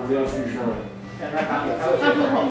不要去那。 让他刚有他出口。